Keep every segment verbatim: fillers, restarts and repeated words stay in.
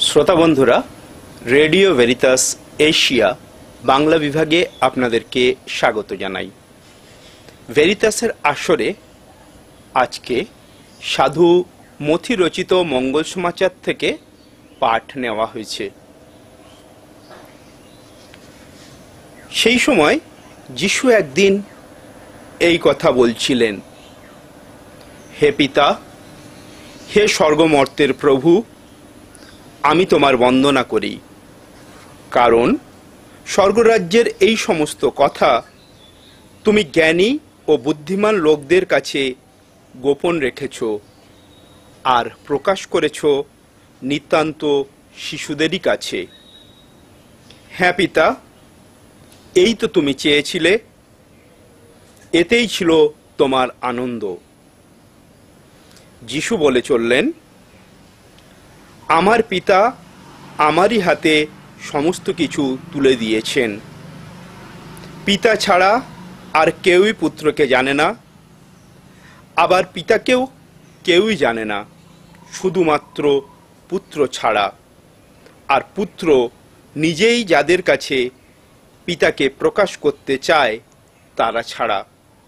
শ্রোতা বন্ধুরা, radio Veritas Asia Bangla বিভাগে আপনাদেরকে স্বাগত জানাই। ভেরিতাসের আসরে আজকে সাধু মথি রচিত মঙ্গল সমাচার থেকে পাঠ নেওয়া হয়েছে। সেই সময় যিশু একদিন এই কথা বলছিলেন, হে পিতা, হে স্বর্গমর্তের প্রভু, আমি তোমার বন্দনা করি, কারণ স্বর্গরাজ্যের এই সমস্ত কথা তুমি জ্ঞানী ও বুদ্ধিমান লোকদের কাছে গোপন রেখেছ আর প্রকাশ করেছ নিতান্ত শিশুদেরই কাছে। হ্যাঁ পিতা, এই তো তুমি চেয়েছিলে, এতেই ছিল তোমার আনন্দ। যিশু বলে চললেন, আমার পিতা আমারই হাতে সমস্ত কিছু তুলে দিয়েছেন। পিতা ছাড়া আর কেউই পুত্রকে জানে না, আবার পিতাকেও কেউই জানে না, শুধুমাত্র পুত্র ছাড়া, আর পুত্র নিজেই যাদের কাছে পিতাকে প্রকাশ করতে চায় তারা ছাড়া।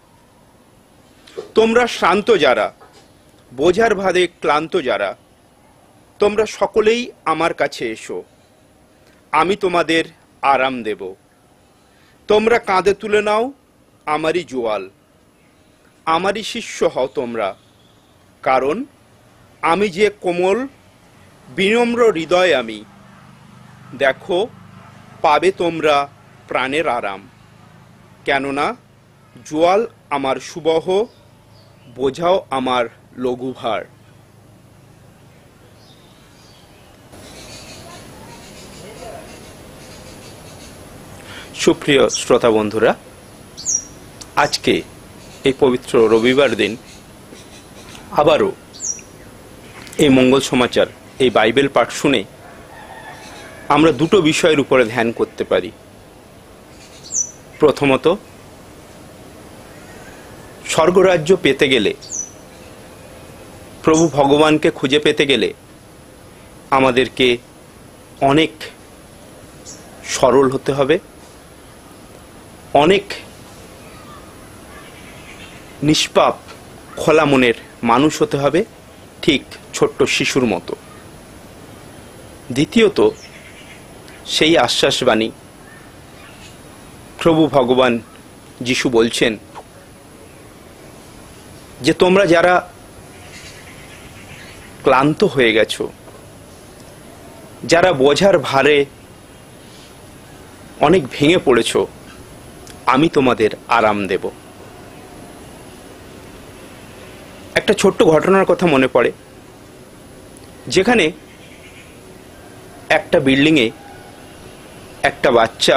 তোমরা শ্রান্ত যারা, বোঝার ভারে ক্লান্ত যারা, তোমরা সকলেই আমার কাছে এসো, আমি তোমাদের আরাম দেব। তোমরা কাঁধে তুলে নাও আমারই জোয়াল, আমারই শিষ্য হও তোমরা, কারণ আমি যে কোমল বিনম্র হৃদয়, আমি দেখো পাবে তোমরা প্রাণের আরাম। কেননা জোয়াল আমার সুবহ, বোঝাও আমার লঘুভার। সুপ্রিয় শ্রোতা বন্ধুরা, আজকে এই পবিত্র রবিবার দিন আবারও এই মঙ্গল সমাচার, এই বাইবেল পাঠ শুনে আমরা দুটো বিষয়ের উপরে ধ্যান করতে পারি। প্রথমত, স্বর্গরাজ্য পেতে গেলে, প্রভু ভগবানকে খুঁজে পেতে গেলে আমাদেরকে অনেক সরল হতে হবে, অনেক নিষ্পাপ খোলা মনের মানুষ হতে হবে, ঠিক ছোট্ট শিশুর মতো। দ্বিতীয়ত, সেই আশ্বাসবাণী প্রভু ভগবান যিশু বলছেন যে তোমরা যারা ক্লান্ত হয়ে গেছো, যারা বোঝার ভারে অনেক ভেঙে পড়েছো, আমি তোমাদের আরাম দেব। একটা ছোট্ট ঘটনার কথা মনে পড়ে, যেখানে একটা বিল্ডিংয়ে একটা বাচ্চা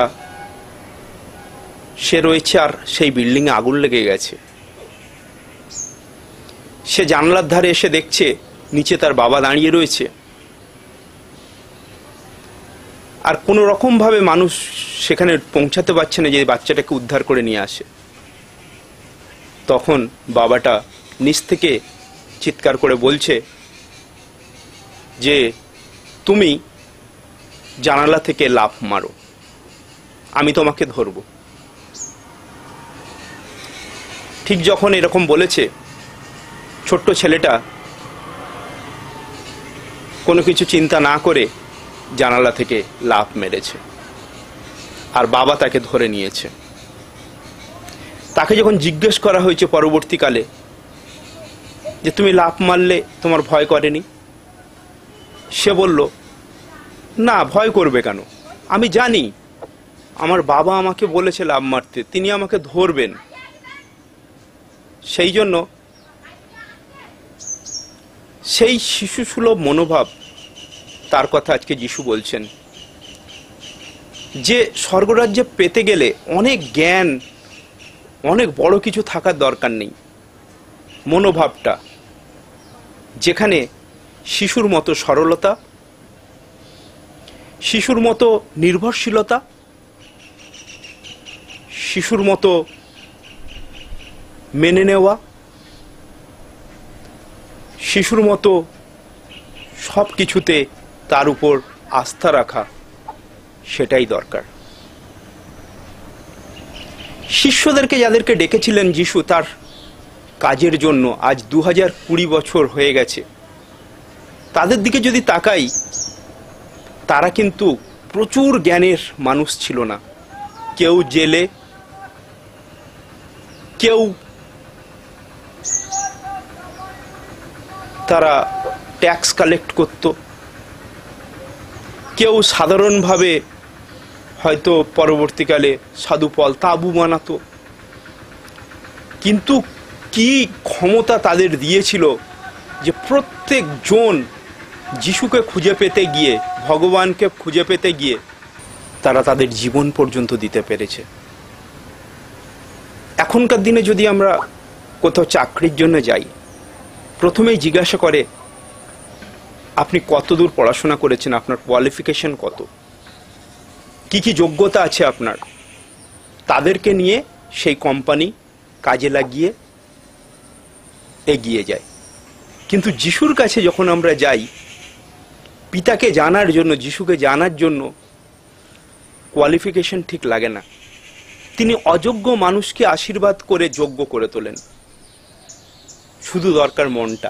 সে রয়েছে, আর সেই বিল্ডিংয়ে আগুন লেগে গেছে। সে জানলার ধারে এসে দেখছে নিচে তার বাবা দাঁড়িয়ে রয়েছে, আর কোনো রকম ভাবে মানুষ সেখানে পৌঁছাতে পারছে না যে বাচ্চাটাকে উদ্ধার করে নিয়ে আসে। তখন বাবাটা নিচ থেকে চিৎকার করে বলছে যে তুমি জানালা থেকে লাফ মারো, আমি তোমাকে ধরব। ঠিক যখন এরকম বলেছে, ছোট্ট ছেলেটা কোনো কিছু চিন্তা না করে জানালা থেকে লাফ মেরেছে, আর বাবা তাকে ধরে নিয়েছে। তাকে যখন জিজ্ঞেস করা হয়েছে পরবর্তীকালে যে তুমি লাফ মারলে তোমার ভয় করেনি, সে বলল, না, ভয় করবে কেন, আমি জানি আমার বাবা আমাকে বলেছে লাফ মারতে, তিনি আমাকে ধরবেন। সেই জন্য সেই শিশুসুলভ মনোভাব, তার কথা আজকে যিশু বলছেন যে স্বর্গরাজ্যে পেতে গেলে অনেক জ্ঞান, অনেক বড় কিছু থাকার দরকার নেই। মনোভাবটা, যেখানে শিশুর মতো সরলতা, শিশুর মতো নির্ভরশীলতা, শিশুর মতো মেনে নেওয়া, শিশুর মতো সব কিছুতে তার উপর আস্থা রাখা, সেটাই দরকার। শিষ্যদেরকে যাদেরকে ডেকেছিলেন যিশু তার কাজের জন্য, আজ দু হাজার কুড়ি বছর হয়ে গেছে, তাদের দিকে যদি তাকাই, তারা কিন্তু প্রচুর জ্ঞানের মানুষ ছিল না। কেউ জেলে, কেউ তারা ট্যাক্স কালেক্ট করত, কেউ সাধারণভাবে হয়তো পরবর্তীকালে সাধুপল তাঁবু বানাতো। কিন্তু কি ক্ষমতা তাদের দিয়েছিল যে প্রত্যেক জন যিশুকে খুঁজে পেতে গিয়ে, ভগবানকে খুঁজে পেতে গিয়ে তারা তাদের জীবন পর্যন্ত দিতে পেরেছে। এখনকার দিনে যদি আমরা কোথাও চাকরির জন্য যাই, প্রথমেই জিজ্ঞাসা করে আপনি কত দূর পড়াশোনা করেছেন, আপনার কোয়ালিফিকেশন কত, কি কি যোগ্যতা আছে আপনার। তাদেরকে নিয়ে সেই কোম্পানি কাজে লাগিয়ে এগিয়ে যায়। কিন্তু যিশুর কাছে যখন আমরা যাই পিতাকে জানার জন্য, যিশুকে জানার জন্য, কোয়ালিফিকেশন ঠিক লাগে না। তিনি অযোগ্য মানুষকে আশীর্বাদ করে যোগ্য করে তোলেন, শুধু দরকার মনটা।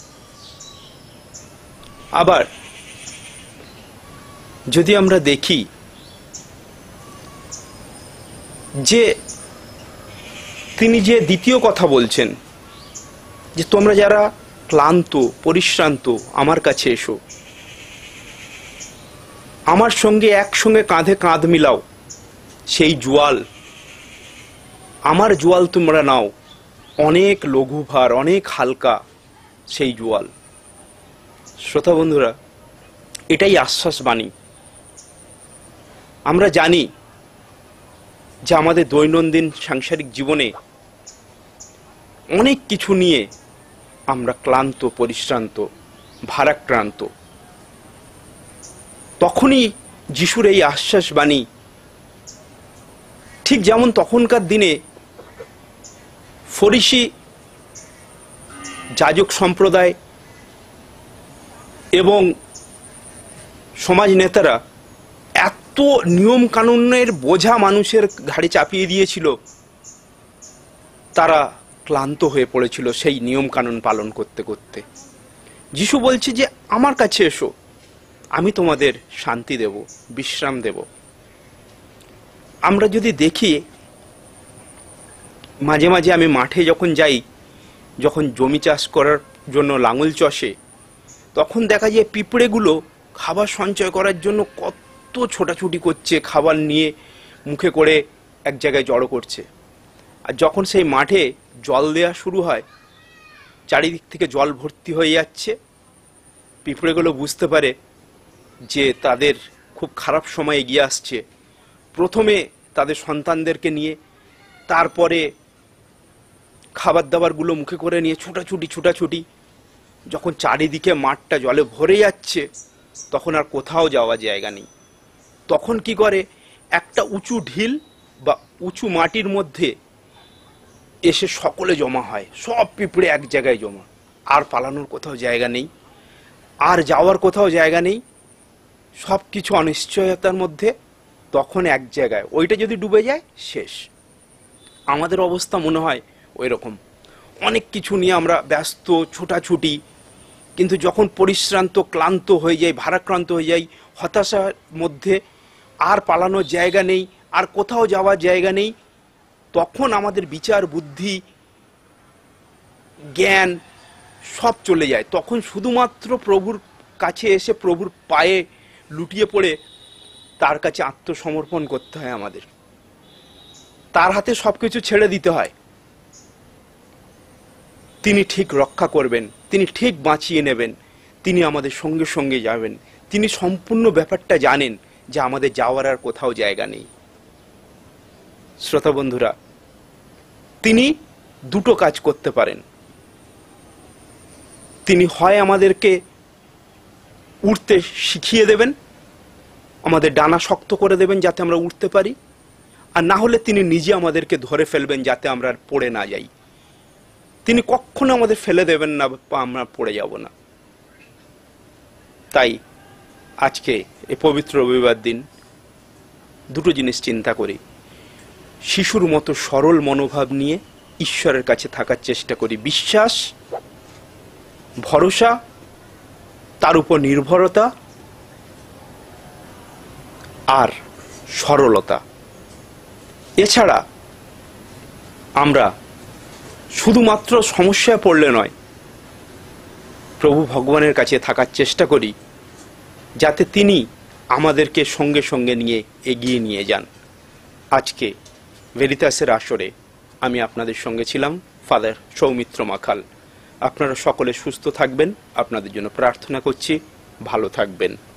আবার যদি আমরা দেখি যে তিনি যে দ্বিতীয় কথা বলছেন যে তোমরা যারা ক্লান্ত পরিশ্রান্ত আমার কাছে এসো, আমার সঙ্গে একসঙ্গে কাঁধে কাঁধ মিলাও, সেই জোয়াল, আমার জোয়াল তোমরা নাও, অনেক লঘুভার, অনেক হালকা সেই জোয়াল। শ্রোতা বন্ধুরা, এটাই আশ্বাস বাণী। আমরা জানি যে আমাদের দৈনন্দিন সাংসারিক জীবনে অনেক কিছু নিয়ে আমরা ক্লান্ত পরিশ্রান্ত ভারাক্রান্ত। তখনই যিশুর এই আশ্বাস বাণী, ঠিক যেমন তখনকার দিনে ফরিসি যাজক সম্প্রদায় এবং সমাজ নেতারা এত নিয়ম কানুনের বোঝা মানুষের ঘাড়ে চাপিয়ে দিয়েছিল, তারা ক্লান্ত হয়ে পড়েছিল সেই নিয়ম কানুন পালন করতে করতে। যিশু বলছে যে আমার কাছে এসো, আমি তোমাদের শান্তি দেব, বিশ্রাম দেব। আমরা যদি দেখি, মাঝে মাঝে আমি মাঠে যখন যাই, যখন জমি চাষ করার জন্য লাঙল চষে, তখন দেখা যায় পিঁপড়েগুলো খাবার সঞ্চয় করার জন্য কত ছোটাছুটি করছে, খাবার নিয়ে মুখে করে এক জায়গায় জড়ো করছে। আর যখন সেই মাঠে জল দেওয়া শুরু হয়, চারিদিক থেকে জল ভর্তি হয়ে যাচ্ছে, পিঁপড়েগুলো বুঝতে পারে যে তাদের খুব খারাপ সময় এগিয়ে আসছে। প্রথমে তাদের সন্তানদেরকে নিয়ে, তারপরে খাবার দাবারগুলো মুখে করে নিয়ে ছুটাছুটি ছুটাছুটি যখন চারিদিকে মাঠটা জলে ভরে যাচ্ছে, তখন আর কোথাও যাওয়া জায়গা নেই। তখন কি করে, একটা উঁচু ঢিল বা উঁচু মাটির মধ্যে এসে সকলে জমা হয়, সব পিঁপড়ে এক জায়গায় জমা। আর পালানোর কোথাও জায়গা নেই, আর যাওয়ার কোথাও জায়গা নেই, সব কিছু অনিশ্চয়তার মধ্যে তখন এক জায়গায়। ওইটা যদি ডুবে যায়, শেষ। আমাদের অবস্থা মনে হয় ওই রকম, অনেক কিছু নিয়ে আমরা ব্যস্ত, ছুটাছুটি, কিন্তু যখন পরিশ্রান্ত ক্লান্ত হয়ে যাই, ভারাক্রান্ত হয়ে যাই, হতাশার মধ্যে, আর পালানোর জায়গা নেই, আর কোথাও যাওয়ার জায়গা নেই, তখন আমাদের বিচার বুদ্ধি জ্ঞান সব চলে যায়। তখন শুধুমাত্র প্রভুর কাছে এসে প্রভুর পায়ে লুটিয়ে পড়ে তার কাছে আত্মসমর্পণ করতে হয় আমাদের, তার হাতে সব কিছু ছেড়ে দিতে হয়। তিনি ঠিক রক্ষা করবেন, তিনি ঠিক বাঁচিয়ে নেবেন, তিনি আমাদের সঙ্গে সঙ্গে যাবেন। তিনি সম্পূর্ণ ব্যাপারটা জানেন যে আমাদের যাওয়ার আর কোথাও জায়গা নেই। শ্রোতা বন্ধুরা, তিনি দুটো কাজ করতে পারেন। তিনি হয় আমাদেরকে উঠতে শিখিয়ে দেবেন, আমাদের ডানা শক্ত করে দেবেন যাতে আমরা উঠতে পারি, আর না হলে তিনি নিজে আমাদেরকে ধরে ফেলবেন যাতে আমরা পড়ে না যাই। তিনি কখনো আমাদের ফেলে দেবেন না বা আমরা পড়ে যাব না। তাই আজকে এই পবিত্র রবিবার দিন দুটো জিনিস চিন্তা করি। শিশুর মতো সরল মনোভাব নিয়ে ঈশ্বরের কাছে থাকার চেষ্টা করি। বিশ্বাস, ভরসা, তার উপর নির্ভরতা আর সরলতা। এছাড়া আমরা শুধুমাত্র সমস্যায় পড়লে নয়, প্রভু ভগবানের কাছে থাকার চেষ্টা করি যাতে তিনি আমাদেরকে সঙ্গে সঙ্গে নিয়ে এগিয়ে নিয়ে যান। আজকে ভেরিতাসের আসরে আমি আপনাদের সঙ্গে ছিলাম ফাদার সৌমিত্র মাখাল। আপনারা সকলে সুস্থ থাকবেন, আপনাদের জন্য প্রার্থনা করছি। ভালো থাকবেন।